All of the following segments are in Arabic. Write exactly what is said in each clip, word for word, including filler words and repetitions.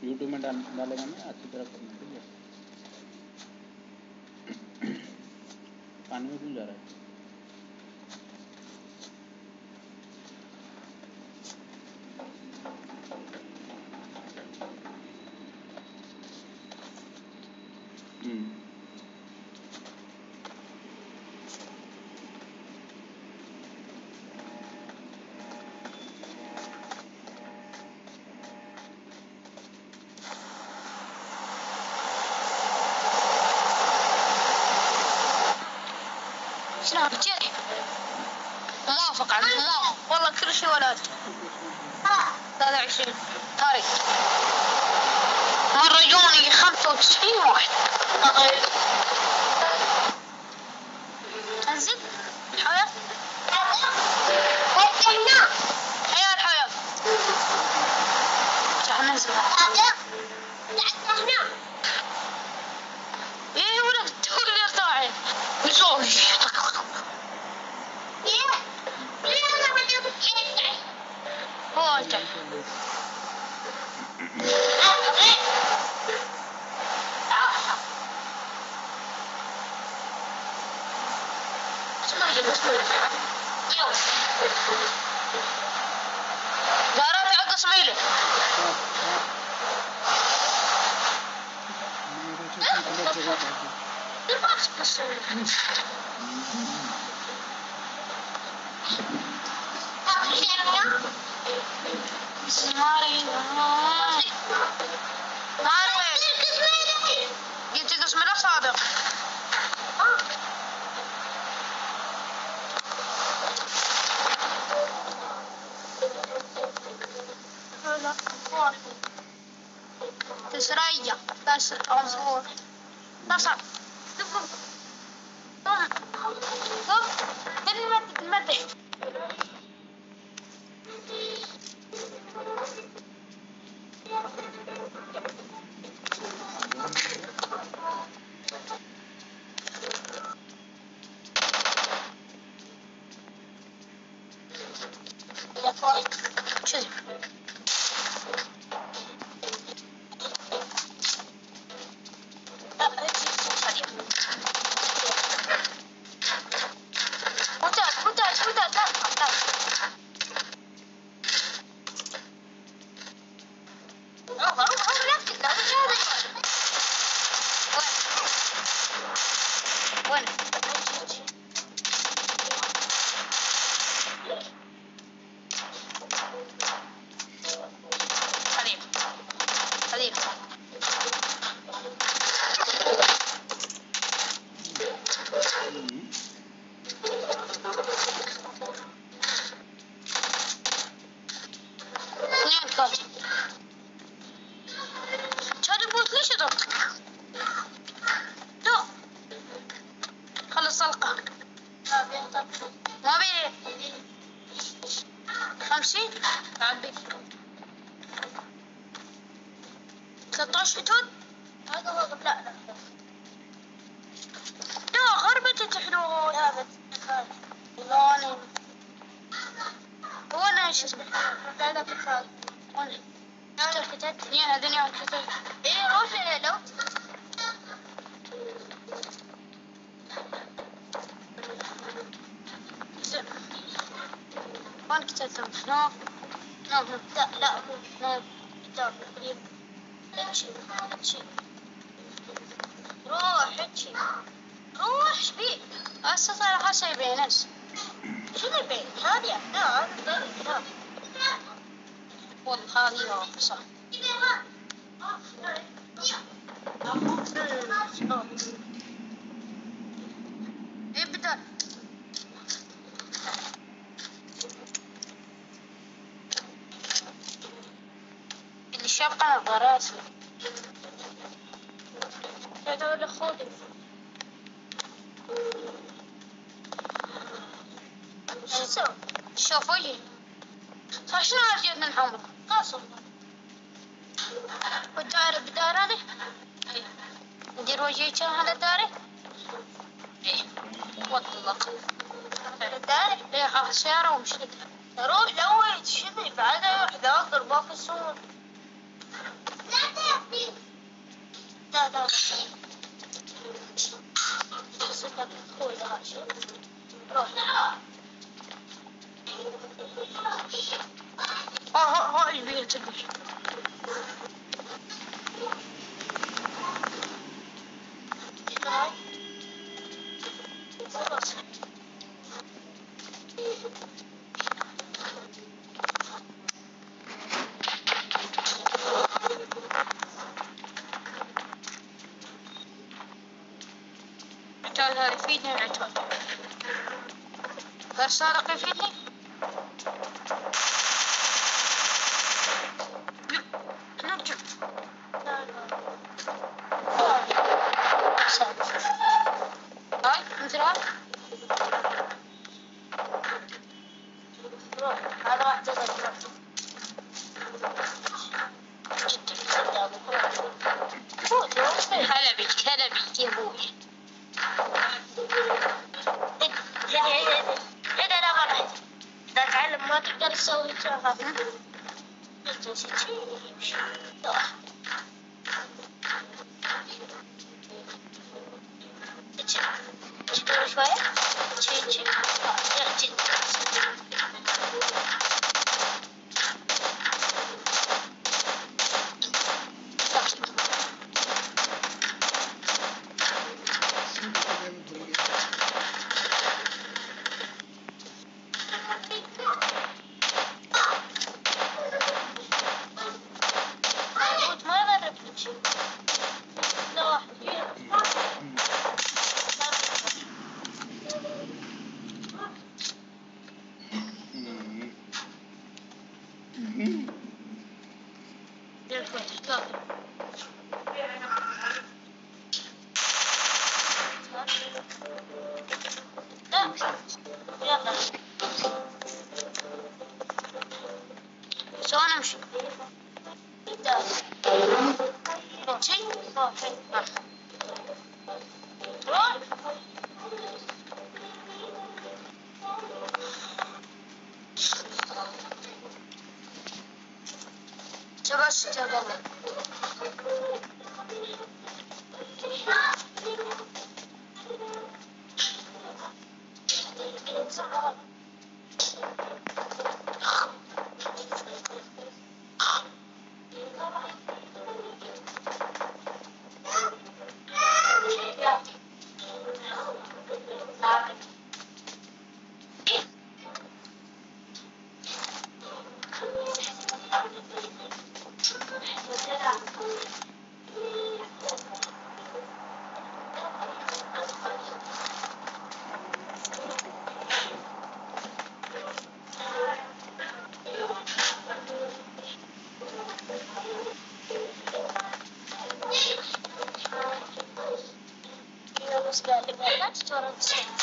यूट्यूब में डाल डालेगा मैं अच्छी तरह करना, ठीक है। पानी में क्यों जा रहा है? हम्म شنو بتجري؟ موافق على موافق والله كل شيء ولاد. ثلاثة وعشرين طارق مرة جوني خمسة وتسعين واحد. انزل الحياة حياة الحياة راح ننزل ايه ولد تقول لي طاعي بيصوري واجع دارات عقد اسماعيلي ماري ماري جبت قسم لا صادق تسرية بس عنصر تصل تقوم قم قم كلمة المدح شو وين حبيب حبيب اثنين كاتب شادي بوت ليش ضغط لا خلص القى ما بي خمسين عبي ثلاثة عشر توت هذا هو لا لا لا غربة تحلو هذا لوني وانا ايش اسمه هذا كتاب وانا هذا كتاب يا هذني كتاب ايه روح لو وين كتبتهم؟ نو نو لا لا نو كتاب قريب هاتشي هاتشي روح هاتشي روح شبيك هسه صار حاسة يبين ناس شنو يبين؟ هذه لا هذا الكتاب والله هذه هو صح ايه بدل شبقة نظارات هذول خودي شو سوي؟ شوفوا لي صار شنو رجعنا الحمر قاصر والدائرة بدائرة لي ندير وجهي على الدائرة ايه والله الدائرة ليه خاف سيارة ومشيت روح لوي تشبي بعدها واحدة أقدر باقي الصور لا لا صفة خوي هاشم روح اه ها ها البيئة تبي خلاص العتال هذا يفيدني العتال غير سارق يفيدني نرجع لا لا هاي مثل هاي روح هذا راح تضرب هلا بيك هلا بيك يا ابوي هذا انا غلط اذا تعلم ما تقدر تسوي كذا شوية شي شي يلا شلون امشي؟ شي؟ شباش تبغى قال لي ما تشتغل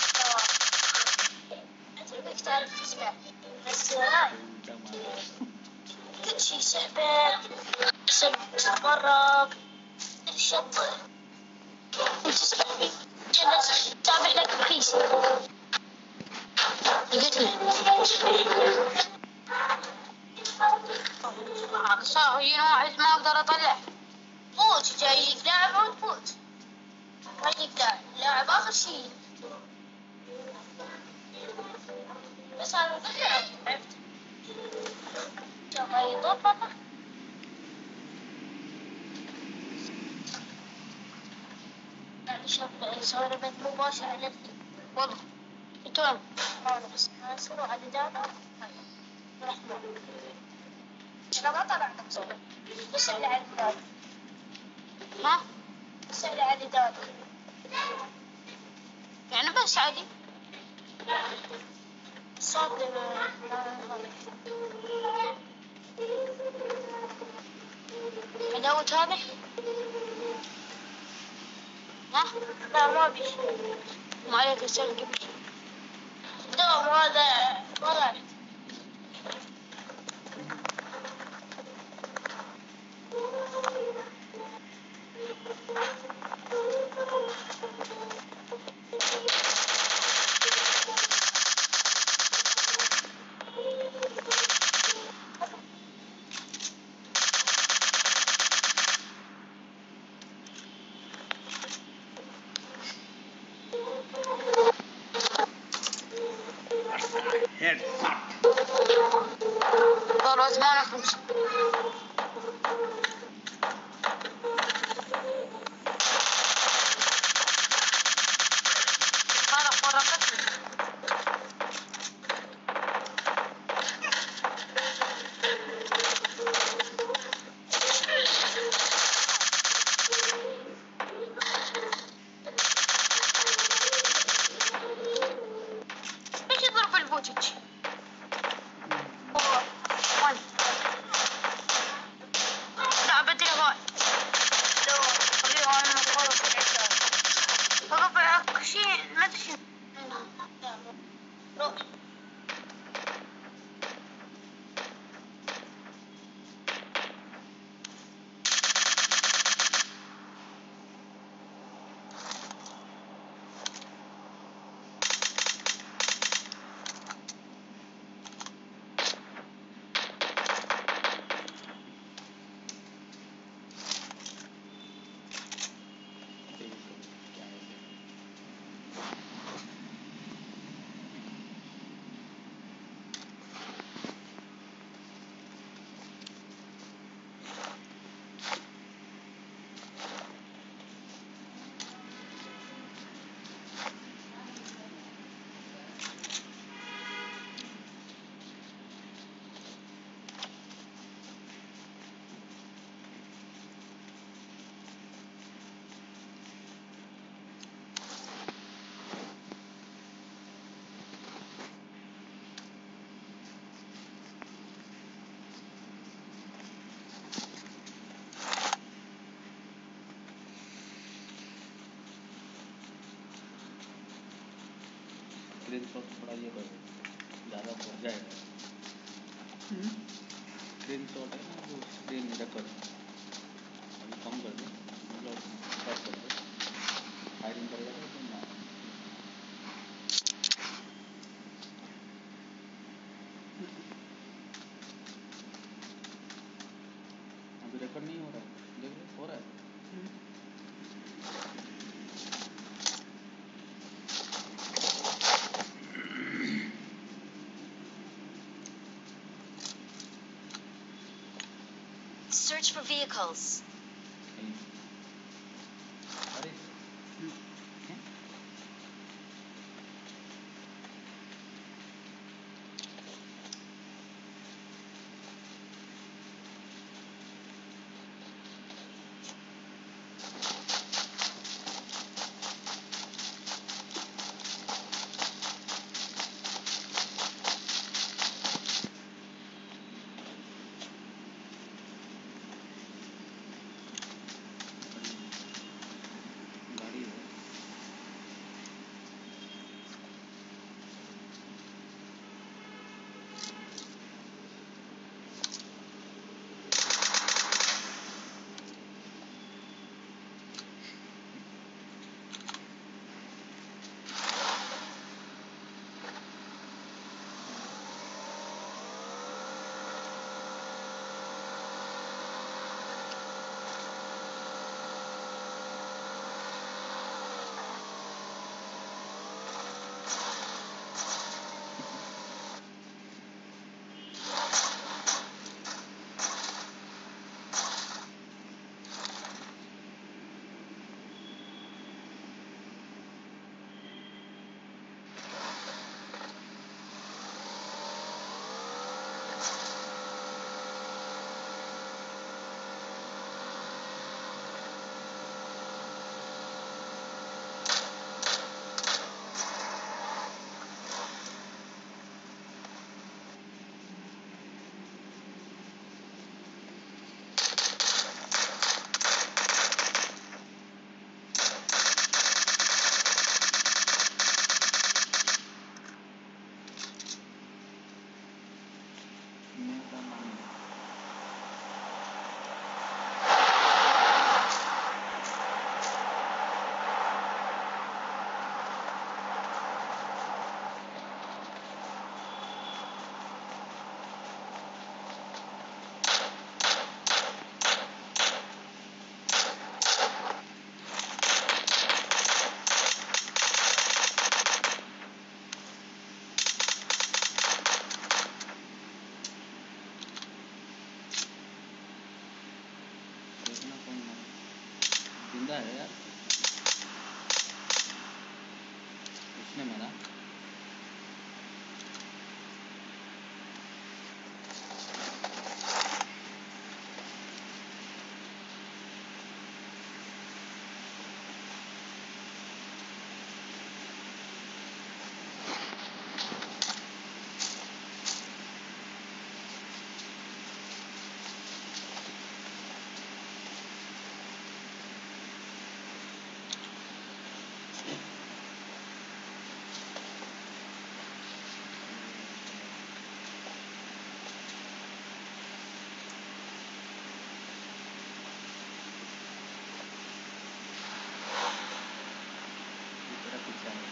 انت بدك تعرف تسمع بس هاي كل شيء سحبت تتمرق الشط كنا تابع لك بحيس لقيتني صار ينوع ما اقدر اطلع فوت جاي لاعب وتفوت ما يقدر لاعب آخر شيء بس أنا ضيعت عرفت جاي يضبط يعني شوف صار بيت مباشر على والله تمام أنا بس أسمع عددانا رحمة أنا ما طلعت بصوت بس اللي عددان ها بس اللي عددان يعني بس عادي صوت عداوة هذا ها لا ما بي ما عليك السلك دوم هذا مرات غصبانة خمسة. هذا فرقتني. ليش يضرب البوتج؟ هو وين؟ لا بدي هاي. لو خليه على المقاومة في العشاء. فقط شيء ما أدري شنو. روح. स्क्रीन शॉट थोड़ा ये करो, ज़्यादा बढ़ जाएगा। स्क्रीन शॉट है ना, वो स्क्रीन रिकॉर्ड अभी कम कर दो, मतलब कट कर दो, फायरिंग करेगा तो ना। अभी रिकॉर्ड नहीं हो रहा है, देख लो हो रहा है। Search for vehicles. अरे गाड़ी है। है यार, उसने मारा। तेरा पीछा है।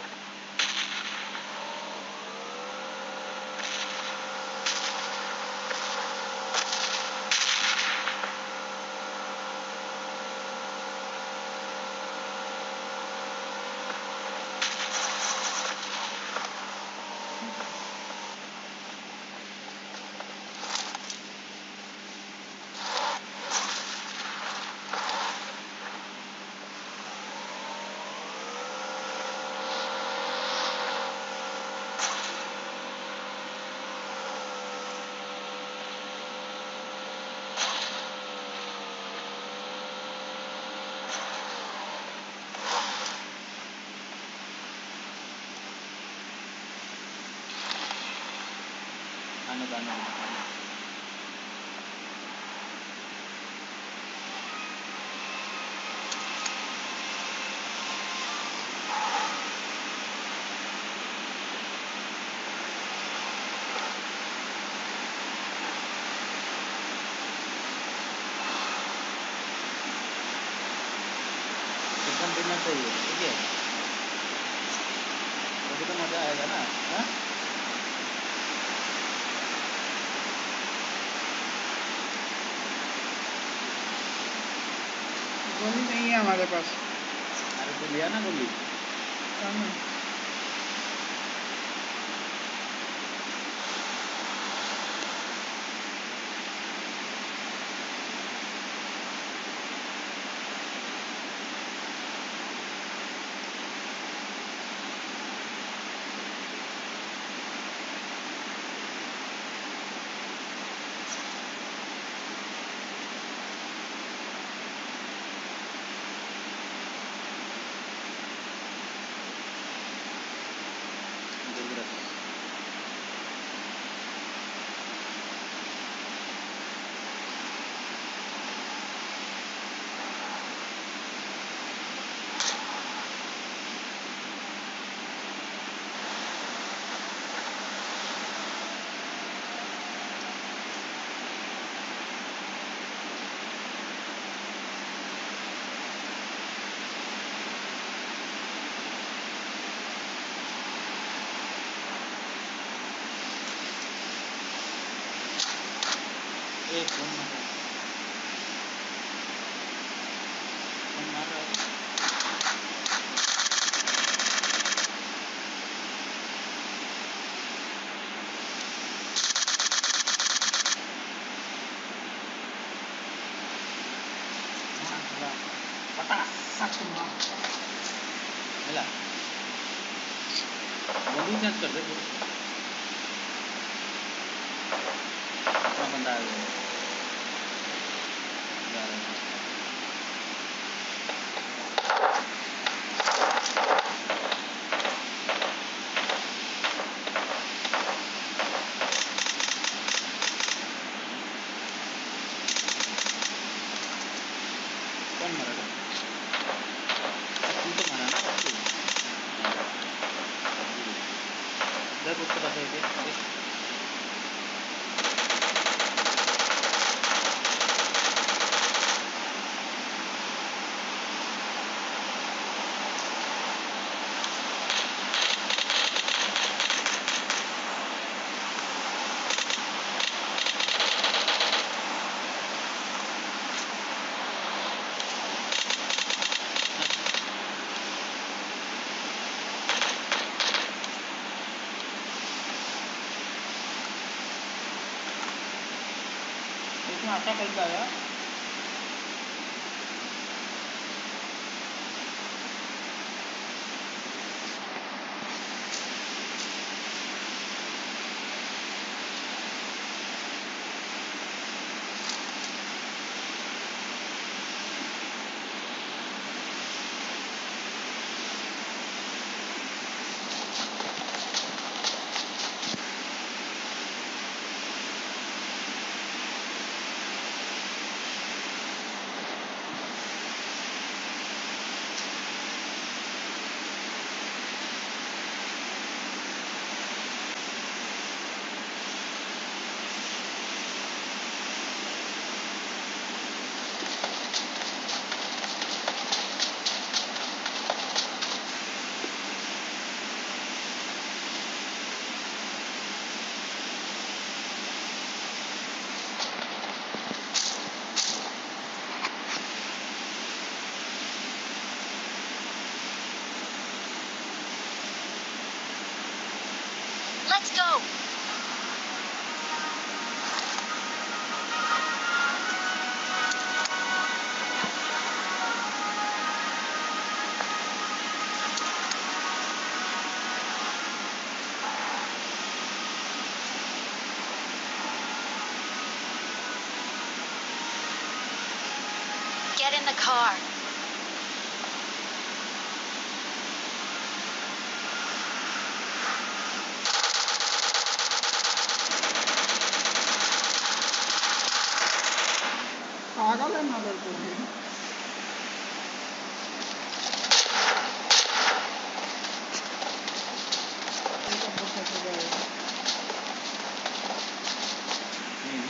आने दाना चिकन देना चाहिए, ठीक है, तभी तो मज़ा आएगा ना। हाँ गोली नहीं है हमारे पास। अरे तो लिया ना गोली। कहाँ? एक फोन मारा, फोन मारा पता सच मार मिला। गोली चेंज कर दे, अपना बंदा है वो। जा रहा है। कौन मारा था? तू तो मारा ना सबको। जब उसको बता दे देख। इसमें आटा कैसे आया? go. Get in the car. पागल है मगर तू भी ऐसा बहुत अच्छा है हम्म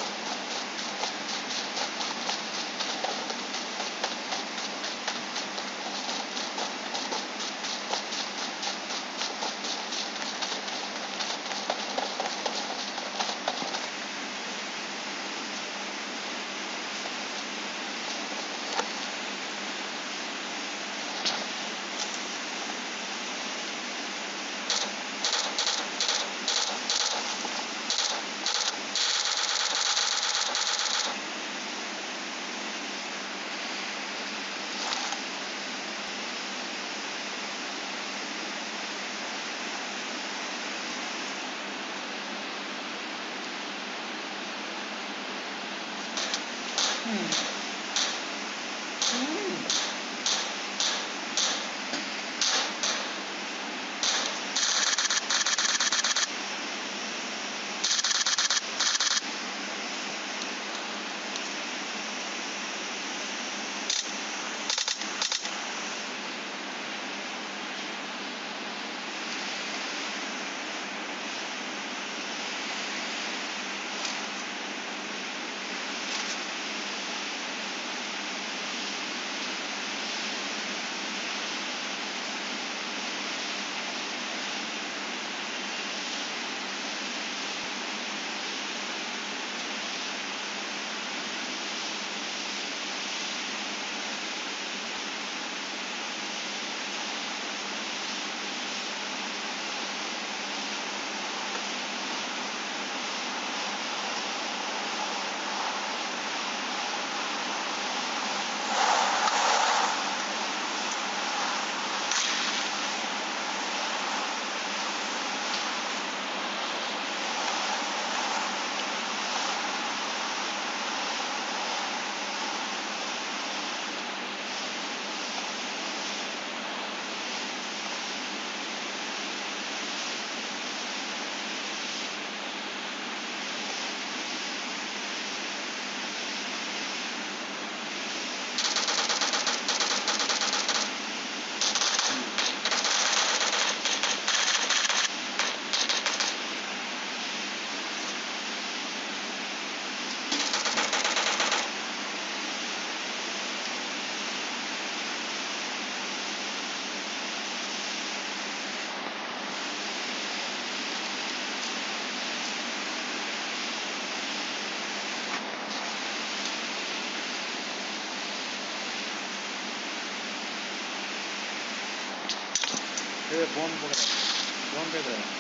ये बॉम्ब पकड़ा बॉम्ब पे गया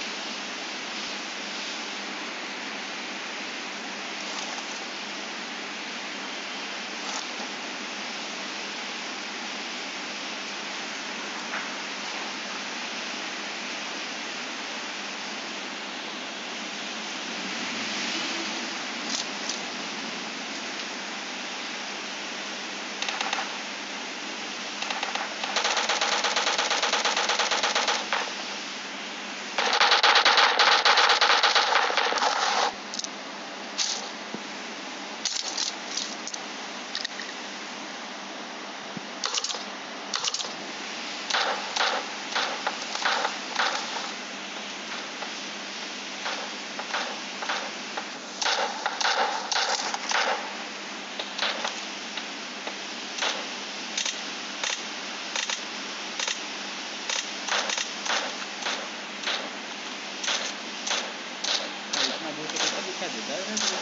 दिखा देता है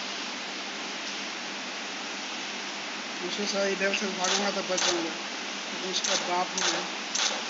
उसे सही इधर से भागूंगा तो बच जाऊंगा इसका बाप नहीं है।